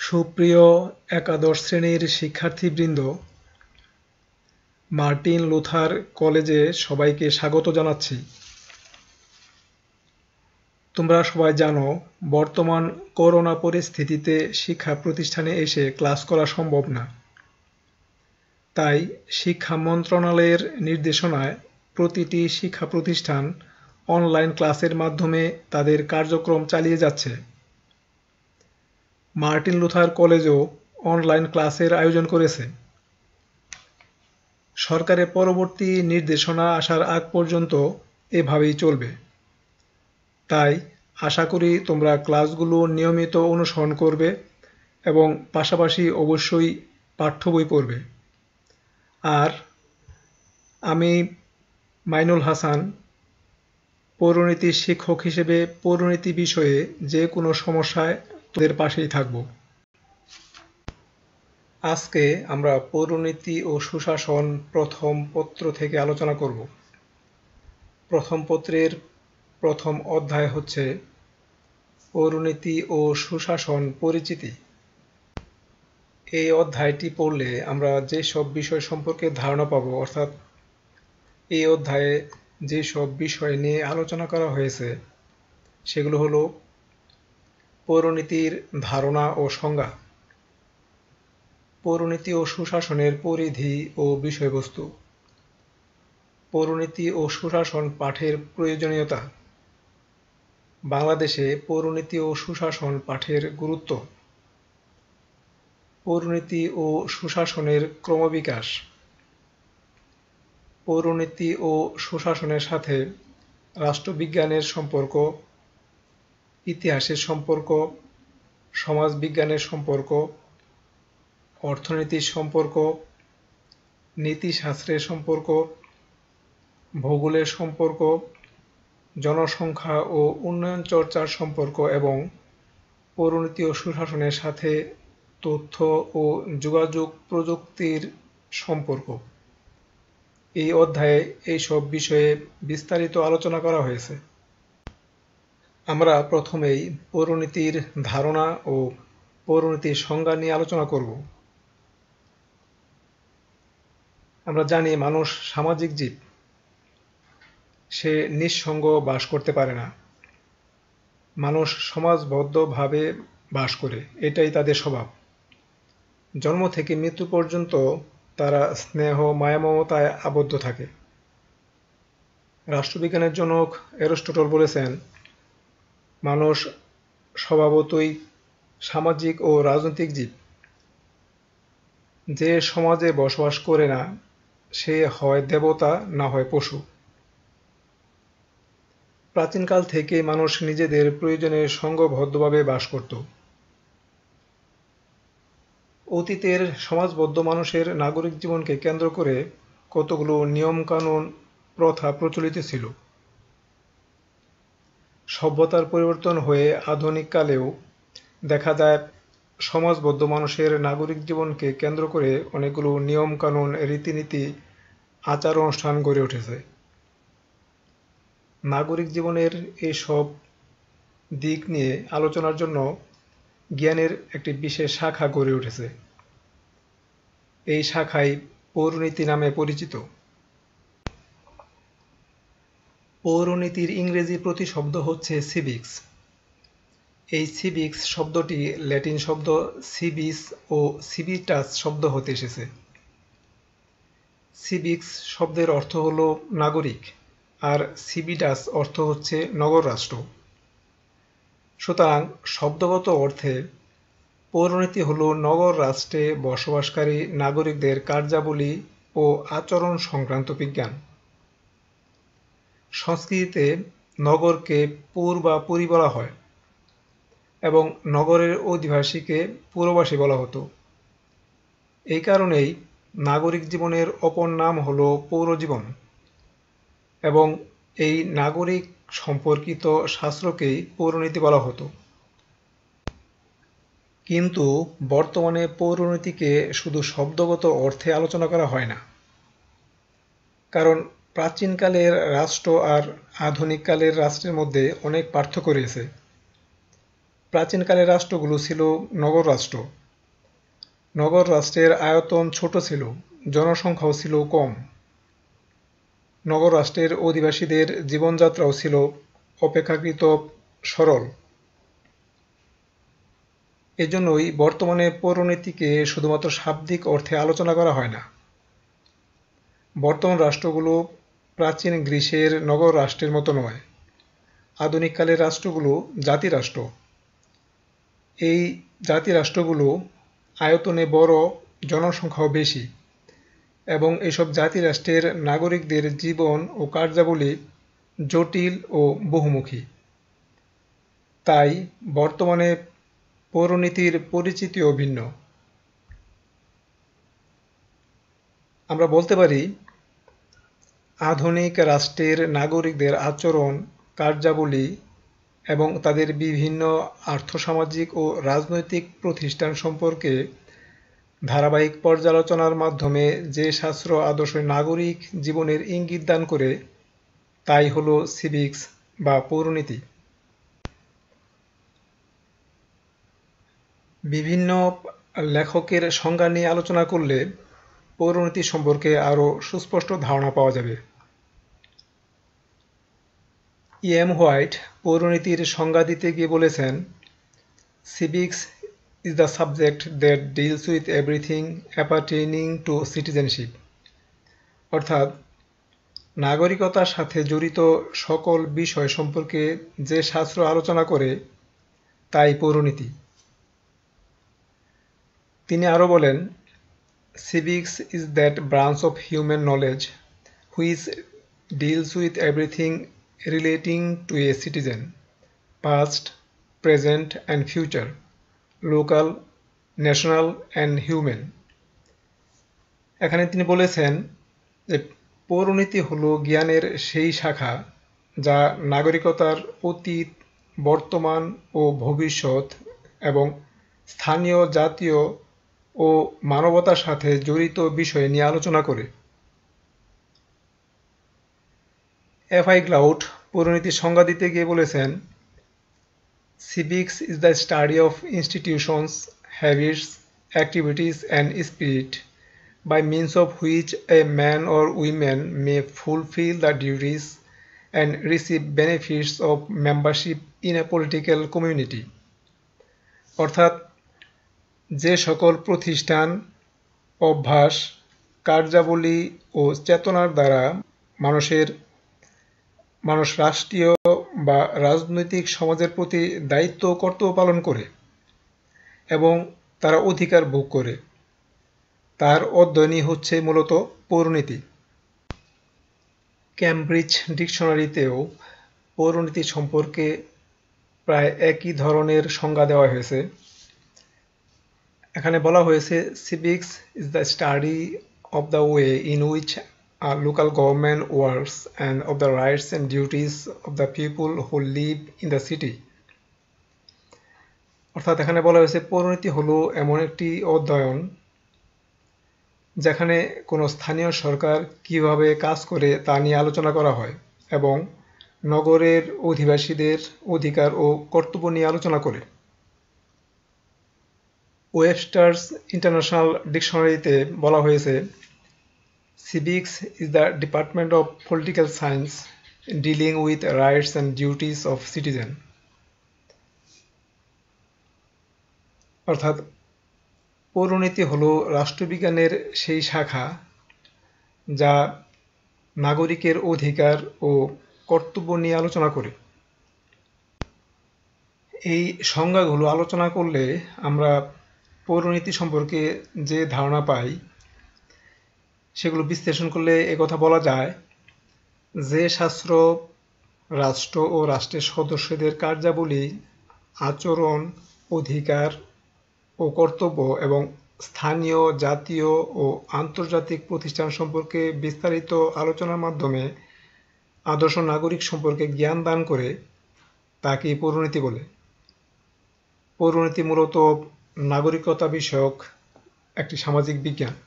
সুপ্রিয় একাদশ শ্রেণীর শিক্ষার্থীবৃন্দ, মার্টিন লুথার কলেজে সবাইকে স্বাগত জানাচ্ছি। তোমরা সবাই জানো, বর্তমান করোনা পরিস্থিতিতে শিক্ষা প্রতিষ্ঠানে এসে ক্লাস করা সম্ভব না। তাই শিক্ষা মন্ত্রণালয়ের নির্দেশনায় প্রতিটি শিক্ষা প্রতিষ্ঠান অনলাইন ক্লাসের মাধ্যমে তাদের কার্যক্রম চালিয়ে যাচ্ছে। মার্টিন লুথার কলেজও অনলাইন ক্লাসের আয়োজন করেছে। সরকারের পরবর্তী নির্দেশনা আসার আগ পর্যন্ত এভাবেই চলবে। তাই আশা করি তোমরা ক্লাসগুলো নিয়মিত অনুসরণ করবে এবং পাশাপাশি অবশ্যই পাঠ্য বই পড়বে। আর আমি মাইনুল হাসান, পৌরনীতি শিক্ষক হিসেবে পৌরনীতি বিষয়ে যে কোনো সমস্যায় তোদের পাশেই থাকব। আজকে আমরা পৌরনীতি ও সুশাসন প্রথম পত্র থেকে আলোচনা করব। প্রথম পত্রের প্রথম অধ্যায় হচ্ছে পৌরনীতি ও সুশাসন পরিচিতি। এই অধ্যায়টি পড়লে আমরা যেসব বিষয় সম্পর্কে ধারণা পাব, অর্থাৎ এই অধ্যায়ে যেসব বিষয় নিয়ে আলোচনা করা হয়েছে সেগুলো হলো পৌরনীতির ধারণা ও সংজ্ঞা, পৌরনীতি ও সুশাসনের পরিধি ও বিষয়বস্তু, পৌরনীতি ও সুশাসন পাঠের প্রয়োজনীয়তা, বাংলাদেশে পৌরনীতি ও সুশাসন পাঠের গুরুত্ব, পৌরনীতি ও সুশাসনের ক্রমবিকাশ, পৌরনীতি ও সুশাসনের সাথে রাষ্ট্রবিজ্ঞানের সম্পর্ক, ইতিহাসের সম্পর্ক, সমাজবিজ্ঞানের সম্পর্ক, অর্থনীতির সম্পর্ক, নীতিশাস্ত্রের সম্পর্ক, ভূগোলের সম্পর্ক, জনসংখ্যা ও উন্নয়ন চর্চার সম্পর্ক এবং পৌরনীতি ও সুশাসনের সাথে তথ্য ও যোগাযোগ প্রযুক্তির সম্পর্ক। এই অধ্যায়ে এইসব বিষয়ে বিস্তারিত আলোচনা করা হয়েছে। আমরা প্রথমেই পৌরনীতির ধারণা ও পৌরনীতির সংজ্ঞা নিয়ে আলোচনা করব। আমরা জানি মানুষ সামাজিক জীব, সে নিঃসঙ্গ বাস করতে পারে না। মানুষ সমাজবদ্ধভাবে বাস করে, এটাই তাদের স্বভাব। জন্ম থেকে মৃত্যু পর্যন্ত তারা স্নেহ মায়া মমতায় আবদ্ধ থাকে। রাষ্ট্রবিজ্ঞানের জনক অ্যারিস্টটল বলেছেন, মানুষ স্বভাবতই সামাজিক ও রাজনৈতিক জীব। যে সমাজে বসবাস করে না, সে হয় দেবতা না হয় পশু। প্রাচীনকাল থেকে মানুষ নিজেদের প্রয়োজনে সংঘবদ্ধভাবে বাস করত। অতীতের সমাজবদ্ধ মানুষের নাগরিক জীবনকে কেন্দ্র করে কতগুলো নিয়মকানুন, প্রথা প্রচলিত ছিল। সভ্যতার পরিবর্তন হয়ে আধুনিক কালেও দেখা যায় সমাজবদ্ধ মানুষের নাগরিক জীবনকে কেন্দ্র করে অনেকগুলো নিয়মকানুন, রীতিনীতি, আচার অনুষ্ঠান গড়ে উঠেছে। নাগরিক জীবনের এইসব দিক নিয়ে আলোচনার জন্য জ্ঞানের একটি বিশেষ শাখা গড়ে উঠেছে। এই শাখাই পৌরনীতি নামে পরিচিত। পৌরনীতির ইংরেজি প্রতিশব্দ হচ্ছে সিভিক্স। এই সিভিক্স শব্দটি ল্যাটিন শব্দ সিভিস ও সিভিটাস শব্দ হতে এসেছে। সিভিক্স শব্দের অর্থ হল নাগরিক, আর সিভিটাস অর্থ হচ্ছে নগর রাষ্ট্র। সুতরাং শব্দগত অর্থে পৌরনীতি হল নগর রাষ্ট্রে বসবাসকারী নাগরিকদের কার্যাবলী ও আচরণ সংক্রান্ত বিজ্ঞান। সংস্কৃতিতে নগরকে পুর বা পুরী বলা হয় এবং নগরের অধিবাসীকে পুরবাসী বলা হতো। এই কারণেই নাগরিক জীবনের অপর নাম হল পৌরজীবন এবং এই নাগরিক সম্পর্কিত শাস্ত্রকেই পৌরনীতি বলা হতো। কিন্তু বর্তমানে পৌরনীতিকে শুধু শব্দগত অর্থে আলোচনা করা হয় না, কারণ প্রাচীনকালের রাষ্ট্র আর আধুনিক কালের রাষ্ট্রের মধ্যে অনেক পার্থক্য রয়েছে। প্রাচীনকালের রাষ্ট্রগুলো ছিল নগর রাষ্ট্র। নগর রাষ্ট্রের আয়তন ছোট ছিল, জনসংখ্যাও ছিল কম। নগর রাষ্ট্রের অধিবাসীদের জীবনযাত্রাও ছিল অপেক্ষাকৃত সরল। এজন্যই বর্তমানে পৌরনীতিকে শুধুমাত্র শাব্দিক অর্থে আলোচনা করা হয় না। বর্তমান রাষ্ট্রগুলো প্রাচীন গ্রিসের নগর রাষ্ট্রের মতো নয়। আধুনিককালের রাষ্ট্রগুলো জাতিরাষ্ট্র। এই জাতিরাষ্ট্রগুলো আয়তনে বড়, জনসংখ্যাও বেশি, এবং এসব জাতিরাষ্ট্রের নাগরিকদের জীবন ও কার্যাবলী জটিল ও বহুমুখী। তাই বর্তমানে পৌরনীতির পরিচিতিও ভিন্ন। আমরা বলতে পারি, আধুনিক রাষ্ট্রের নাগরিকদের আচরণ, কার্যাবলী এবং তাদের বিভিন্ন আর্থসামাজিক ও রাজনৈতিক প্রতিষ্ঠান সম্পর্কে ধারাবাহিক পর্যালোচনার মাধ্যমে যে শাস্ত্র আদর্শ নাগরিক জীবনের ইঙ্গিত দান করে, তাই হলো সিভিক্স বা পৌরনীতি। বিভিন্ন লেখকের সংজ্ঞা নিয়ে আলোচনা করলে পৌরনীতি সম্পর্কে আরও সুস্পষ্ট ধারণা পাওয়া যাবে। এম হোয়াইট পৌরনীতির সংজ্ঞা দিতে গিয়ে বলেছেন, civics is the subject that deals with everything appertaining to citizenship, অর্থাৎ নাগরিকতার সাথে জড়িত সকল বিষয় সম্পর্কে যে শাস্ত্র আলোচনা করে, তাই পৌরনীতি। তিনি আরও বলেন, civics is that branch of human knowledge which deals with everything relating to a citizen, past, present and future, local, national and human। এখানে তিনি বলেছেন যে পৌরনীতি হলো জ্ঞানের সেই শাখা যা নাগরিকতার অতীত, বর্তমান ও ভবিষ্যৎ এবং স্থানীয়, জাতীয় ও মানবতার সাথে জড়িত বিষয় নিয়ে আলোচনা করে। এফ.আই. গ্লাউট পৌরনীতির সংজ্ঞা দিতে গিয়ে বলেছেন, civics is the study of institutions, habits, activities and spirit by means of which a man or woman may fulfill the duties and receive benefits of membership in a political community। অর্থাৎ যে সকল প্রতিষ্ঠান, অভ্যাস, কার্যাবলী ও চেতনার দ্বারা মানুষ রাষ্ট্রীয় বা রাজনৈতিক সমাজের প্রতি দায়িত্ব ও কর্তব্য পালন করে এবং তারা অধিকার ভোগ করে, তার অধ্যয়নই হচ্ছে মূলত পৌরনীতি। ক্যামব্রিজ ডিকশনারিতেও পৌরনীতি সম্পর্কে প্রায় একই ধরনের সংজ্ঞা দেওয়া হয়েছে। এখানে বলা হয়েছে, civics is the study of the way in which a local government works and of the rights and duties of the people who live in the city। অর্থাৎ এখানে বলা হয়েছে পৌরনীতি হলো এমন একটি অধ্যয়ন যেখানে কোনো স্থানীয় সরকার কিভাবে কাজ করে তা নিয়ে আলোচনা করা হয় এবং নগরের অধিবাসীদের অধিকার ও কর্তব্য নিয়ে আলোচনা করে। ওয়েবস্টার্স ইন্টারন্যাশনাল ডিকশনারিতে বলা হয়েছে, civics is the department of political science dealing with rights and duties of citizen। অর্থাৎ পৌরনীতি হলো রাষ্ট্রবিজ্ঞানের সেই শাখা যা নাগরিকের অধিকার ও কর্তব্য নিয়ে আলোচনা করে। এই সংজ্ঞাগুলো আলোচনা করলে আমরা পৌরনীতি সম্পর্কে যে ধারণা পাই, সেগুলো বিশ্লেষণ করলে একথা বলা যায়, যে শাস্ত্র রাষ্ট্র ও রাষ্ট্রের সদস্যদের কার্যাবলী, আচরণ, অধিকার ও কর্তব্য এবং স্থানীয়, জাতীয় ও আন্তর্জাতিক প্রতিষ্ঠান সম্পর্কে বিস্তারিত আলোচনার মাধ্যমে আদর্শ নাগরিক সম্পর্কে জ্ঞান দান করে, তাকে পৌরনীতি বলে। পৌরনীতি মূলত নাগরিকতা বিষয়ক একটি সামাজিক বিজ্ঞান।